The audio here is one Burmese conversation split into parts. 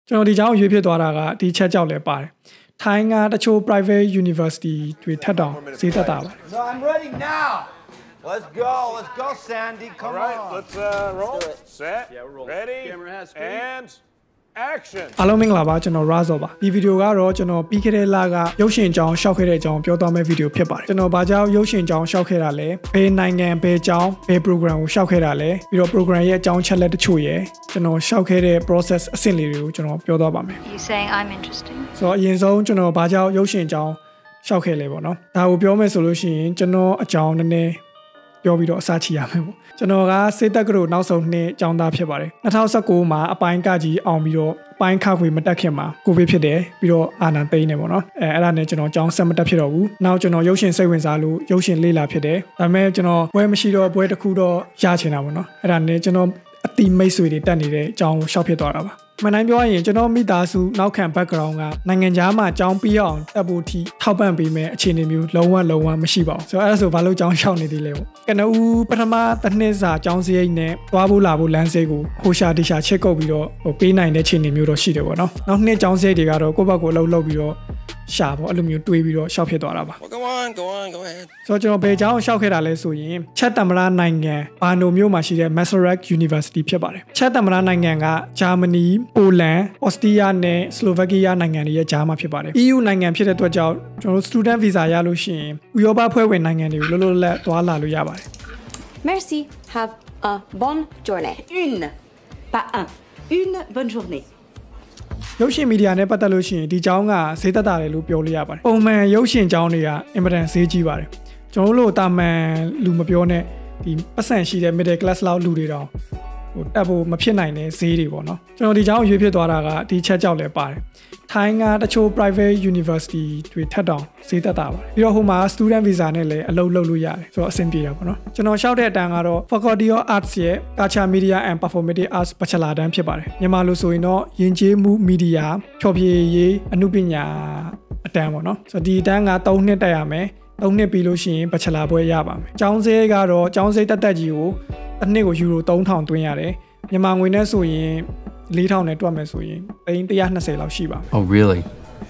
ကျွန်တော်ဒီကြောင်းရွေးဖြစ်သွားတာကဒီချက်ကြောက်လဲပါတယ်ထိုင်းကတချို့ private university တွေထက်တောင်ဈေးသက်တာပါ So I'm ready now. Let's go Sandy, come on. All right, let's roll. Set. Ready. And action. အားလုံးမင်္ဂလာပါကျွန်တော် Razo ပါဒီဗီဒီယိုကတော့ကျွန်တော်ပြီးခဲ့တဲ့လကရုပ်ရှင်ကြောင်းရှောက်ခဲ့တဲ့အကြောင်းပြောသွားမယ့်ဗီဒီယိုဖြစ်ပါတယ်ကျွန်တော်ဘာကြောင့်ရုပ်ရှင်ကြောင်းရှောက်ခဲ့တာလဲဘယ်နိုင်ငံဘယ်ကြောင်းဘယ် program ကိုရှောက်ခဲ့တာလဲပြီးတော့ program ရဲ့အကြောင်းချက်လက်တချို့ရယ်ကျွန်တော်ရှောက်ခဲ့တဲ့ process အဆင့်လေးတွေကိုကျွန်တော်ပြောသွားပါမယ် You saying I'm interesting ဆိုတော့အရင်ဆုံးကျွန်တော်ဘာကြောင့်ရုပ်ရှင်ကြောင်းရှောက်ခဲ့လဲပေါ့နော်ဒါကိုပြောမယ်ဆိုလို့ရှိရင်ကျွန်တော်အကြောင်းနည်းနည်းပြောပြီးတော့အစားချီရမယ်ပေါ့ကျွန်တော်ကစေတက်ကရိုနောက်ဆုံးနှစ်အကြောင်းသားဖြစ်ပါတယ်2019မှာအပိုင်းကကြီးအောင်ပြီးတော့အပိုင်းခခွေမတက်ခင်မှာကိုဗစ်ဖြစ်တယ်ပြီးတော့အာနာသိန်းနေပေါ့နော်အဲ့ဒါနဲ့ကျွန်တော်အကြောင်းဆက်မတက်ဖြစ်တော့ဘူးနောက်ကျွန်တော်ရုပ်ရှင်စိတ်ဝင်စားလို့ရုပ်ရှင်လေ့လာဖြစ်တယ်ဒါပေမဲ့ကျွန်တော်ဘွဲမရှိတော့ဘွဲတစ်ခုတော့ရချင်တာပေါ့နော်အဲ့ဒါနဲ့ကျွန်တော်အတိမိတ်ဆွေတွေတက်နေတဲ့အကြောင်းကိုရှောက်ဖြစ်သွားတာပါမနိုင်ပြောရင်ကျွန်တော်မိသားစုနောက်ခံ background ကနိုင်ငံခြားမှာအကြောင်းပြီးအောင်တက်ဖို့ထိထောက်ပံ့ပေးမယ်အခြေအနေမျိုးလုံးဝမရှိပါဘူးဆိုတော့အဲ့ဒါဆိုဘာလို့အကြောင်းရှောက်နေသေးလဲပေါ့ကနဦးပထမတစ်နှစ်စာအကြောင်းစရိတ်နဲ့သွားဖို့လာဖို့လမ်းစိတ်ကိုဟိုရှာတီရှာချက်ကုတ်ပြီးတော့ပေးနိုင်တဲ့အခြေအနေမျိုးတော့ရှိတယ်ပေါ့နော်နောက်နှစ်အကြောင်းစရိတ်တွေကတော့ကိုယ့်ဘက်ကိုအလုပ်လုပ်ပြီးတော့ရှာပေါ့အဲ့လိုမျိုးတွေးပြီးတော့ရှောက်ဖြစ်သွားတာပါ Go ahead. ဆိုတော့ကျွန်တော်ဘယ်အကြောင်းရှောက်ခဲ့တာလဲဆိုရင်ချက်တမရနိုင်ငံဘာနိုမြို့မှာရှိတဲ့ Masaryk University ဖြစ်ပါတယ်ချက်တမရနိုင်ငံကဂျာမနီပိုလန်အော်စတြီးယားနဲ့ဆလိုဗက်ကီးယားနိုင်ငံတွေရဲ့ကြားမှာဖြစ်ပါတယ် EU နိုင်ငံဖြစ်တဲ့အတွက်ကြောင့်ကျွန်တော်တို့ student visa ရလို့ရှိရင်ဥရောပဖွဲ့ဝင်နိုင်ငံတွေကိုလွတ်လွတ်လပ်သွားလာလို့ရပါတယ် Merci. Have a bonne journée. Une, pas un. Une bonne journée. ရုပ်ရှင်မီဒီယာနဲ့ပတ်သက်လို့ရှိရင်ဒီကြောင်းကဈေးသက်တာတယ်လို့ပြောလို့ရပါတယ်ပုံမှန်ရုပ်ရှင်ကြောင်းတွေကအင်မတန်ဈေးကြီးပါတယ်ကျွန်တော်တို့တာမန်လူမပြောနဲ့ဒီပတ်စံရှိတဲ့ middle class လောက်လူတွေတောင်တက်ဖို့မဖြစ်နိုင်တဲ့ဈေးတွေပေါ့နော်ကျွန်တော်ဒီကြောင်းရွေးဖြစ်သွားတာကဒီချက်ကြောက်လဲပါတယ်ထိုင်းကတချို့ private university တွေထက်တောင်ဈေးသက်တာပါတယ်ပြီးတော့ဟိုမှာ student visa နဲ့လည်းအလုပ်လုပ်လို့ရတယ်ဆိုတော့အဆင်ပြေတာပေါ့နော်ကျွန်တော်ရှောက်တဲ့အတန်းကတော့ Faculty of Arts ရဲ့ Culture Media and Performative Arts Bachelor တန်းဖြစ်ပါတယ်မြန်မာလိုဆိုရင်တော့ယဉ်ကျေးမှုမီဒီယာဖျော်ဖြေရေးအမှုပညာအတန်းပေါ့နော်ဆိုတော့ဒီအတန်းက3နှစ်တက်ရမယ်3နှစ်ပြီးလို့ရှိရင် Bachelor ဘွဲရပါမယ်ကျောင်းစရိတ်ကတော့ကျောင်းစရိတ်တက်ကြီးကိုတစ်နှစ်ကိုယူရို3000သွင်းရတယ်မြန်မာငွေနဲ့ဆိုရင်4000နဲ့တွက်မယ်ဆိုရင်120လောက်ရှိပါမယ် Oh really?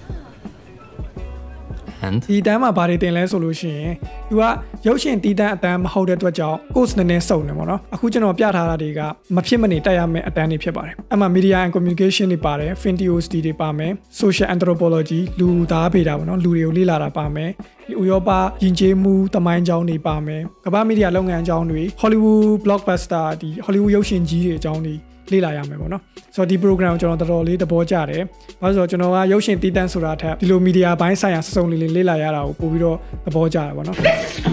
And ဒီတန်းမှာဘာတွေတင်လဲဆိုလို့ရှိရင်သူကရုပ်ရှင်တီးတန်းအတန်းမဟုတ်တဲ့အတွက်ကြောင့် course နည်းနည်းစုံနေပေါ့နော်အခုကျွန်တော်ပြထားတာတွေကမဖြစ်မနေတက်ရမယ့်အတန်းတွေဖြစ်ပါတယ်အဲ့မှာ media and communication တွေပါတယ် film theory တွေပါမယ် social anthropology လူသားဗေဒပေါ့နော်လူတွေကိုလေ့လာတာပါမယ်ဒီဥရောပယဉ်ကျေးမှုတမိုင်းကြောင်းတွေပါမယ်ကမ္ဘာမီဒီယာလုပ်ငန်းကြောင်းတွေ Hollywood blockbuster ဒီ Hollywood ရုပ်ရှင်ကြီးတွေအကြောင်းတွေလေ့လာရမယ်ပေါ့နော်ဆိုတော့ဒီ program ကိုကျွန်တော်တော်တော်လေးသဘောကျတယ်ဘာလို့ဆိုတော့ကျွန်တော်ကရုပ်ရှင်တီးတန်းဆိုတာထက်ဒီလို media ဘိုင်းဆိုင်ရာစုံလေးလေ့လာရတာကိုပို့ပြီးတော့သဘောကျတယ်ပေါ့နော်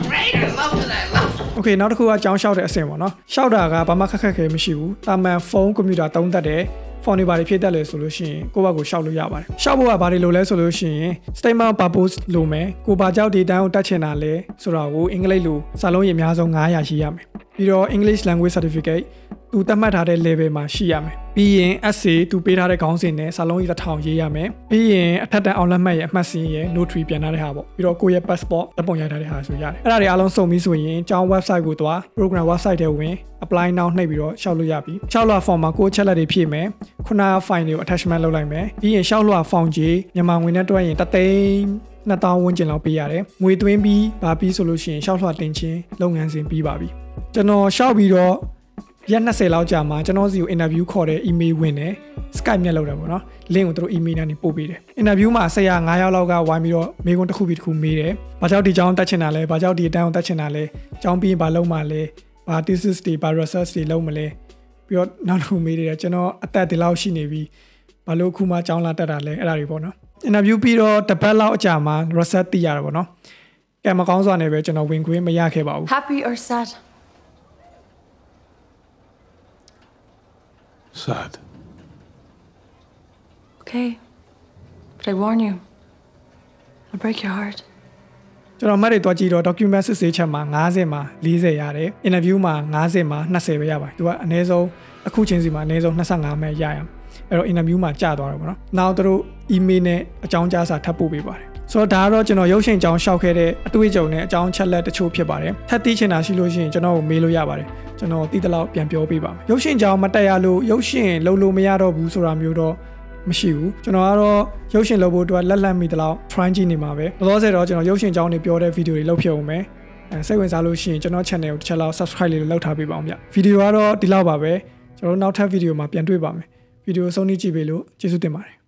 Okay နောက်တစ်ခုကအကြောင်းရှောက်တဲ့အဆင့်ပေါ့နော်ရှောက်တာကဘာမှခက်ခဲမရှိဘူးတာမန်ဖုန်းကွန်ပျူတာသုံးတတ်တယ်ဖုန်းတွေဘာတွေဖြည့်တတ်လဲဆိုလို့ရှိရင်ကိုယ့်ဘက်ကိုရှောက်လို့ရပါတယ်ရှောက်ဖို့ကဘာတွေလိုလဲဆိုလို့ရှိရင် statement purpose လိုမယ်ကိုဘာကြောင့်ဒီတန်းကိုတတ်ချင်တာလဲဆိုတာကိုအင်္ဂလိပ်လိုစာလုံးရေအများဆုံး900ရှိရမယ်ပြီးတော့ English language certificate သူသတ်မှတ်ထားတဲ့ level မှာရှိရမယ်ပြီးရင် essay သူပေးထားတဲ့ခေါင်းစဉ်နဲ့စာလုံးကြီး1000ရေးရမယ်ပြီးရင်အထက်တန်းအောင်လက်မှတ်ရဲ့အမှတ်စဉ်ရဲ့ notary ပြန်ထားတဲ့ဟာပေါ့ပြီးတော့ကိုယ့်ရဲ့ passport ဓာတ်ပုံရိုက်ထားတဲ့ဟာဆိုရတယ်အဲ့ဒါတွေအားလုံးစုံပြီးဆိုရင်ကျောင်း website ကိုသွား program website ထဲဝင် apply now နှိပ်ပြီးတော့ရှောက်လို့ရပြီရှောက်လွှာ form မှာကိုယ့်ချက်လက်တွေဖြည့်မယ်ခုန file တွေကို attachment လုပ်လိုက်မယ်ပြီးရင်ရှောက်လွှာ form ကြီးမြန်မာငွေနဲ့တွက်ရင်3သိန်း2000ဝန်းကျင်လောက်ပေးရတယ်ငွေသွင်းပြီးဗာပြီးဆိုလို့ရှိရင်ရှောက်လွှာတင်ချင်းလုပ်ငန်းစဉ်ပြီးပါပြီကျွန်တော်ရှောက်ပြီးတော့ရက်20လောက်ကြာမှာကျွန်တော်စီကို interview ခေါ်တဲ့ email ဝင်တယ် Skype နဲ့လုပ်တာပေါ့နော် link ကိုသူတို့ email နဲ့ပို့ပေးတယ် interview မှာဆရာ9ယောက်လောက်ကဝိုင်းပြီးတော့မေးခွန်းတစ်ခုပြီးတစ်ခုမေးတယ်ဘာကြောင့်ဒီအကြောင်းတက်ချင်တာလဲဘာကြောင့်ဒီအတန်းကိုတက်ချင်တာလဲအကြောင်းပြီးရင်ဘာလုပ်မှလဲဘာ thesis တွေဘာ research တွေလုပ်မလဲပြီးတော့နောက်တစ်ခုမေးတယ်ကျွန်တော်အသက်ဒီလောက်ရှိနေပြီဘာလို့အခုမှအကြောင်းလာတက်တာလဲအဲ့ဒါတွေပေါ့နော် interview ပြီးတော့တစ်ပတ်လောက်အကြာမှာ research သိရတာပေါ့နော်ကဲမကောင်းစွာနဲ့ပဲကျွန်တော်ဝင်ခွင့်မရခဲ့ပါဘူး Happy or sad? sad. Okay. But I warn you. I'll break your heart. ကျွန်တော်မှတ်တွေတွားကြည့်တော့ document စစ်ဆေးချက်မှာ90မှာ40ရတယ် interview မှာ90မှာ20ပဲရပါတယ်သူကအနည်းဆုံးအခုချင်းစီမှာအနည်းဆုံး25မှရရအောင်အဲ့တော့ interview မှာကြာသွားတယ်ပေါ့နော်နောက်သူတို့ email နဲ့အကြောင်းကြားစာထပ်ပို့ပေးပါတယ်ဆိုတော့ဒါကတော့ကျွန်တော်ရုပ်ရှင်ကြောင်းရှောက်ခဲ့တဲ့အတွေ့အကြုံနဲ့အကြောင်းချက်လက်တချို့ဖြစ်ပါတယ်ထပ်သိချင်တာရှိလို့ရှိရင်ကျွန်တော်ကိုမေးလို့ရပါတယ်ကျွန်တော်တည်တလောက်ပြန်ပြောပေးပါမယ်ရုပ်ရှင်ကြောင်းမတက်ရလို့ရုပ်ရှင်လုံးလို့မရတော့ဘူးဆိုတာမျိုးတော့မမရှိဘူးကျွန်တော်ကတော့ရုပ်ရှင်လုပ်ဖို့အတွက်လက်လန့်မိတလောက် try ကြည့်နေမှာပဲဘလို့ဆိုတော့ကျွန်တော်ရုပ်ရှင်ကြောင်းတွေပြောတဲ့ဗီဒီယိုတွေလုပ်ဖြစ်အောင်မယ်စိတ်ဝင်စားလို့ရှိရင်ကျွန်တော် channel ကိုတစ်ချက်လောက် subscribe လေးလုပ်ထားပေးပါအောင်ဗျဗီဒီယိုကတော့ဒီလောက်ပါပဲကျွန်တော်နောက်ထပ်ဗီဒီယိုမှာပြန်တွေ့ပါမယ်ဗီဒီယိုဆုံးဖြတ်ကြည့်ပေးလို့ကျေးဇူးတင်ပါတယ်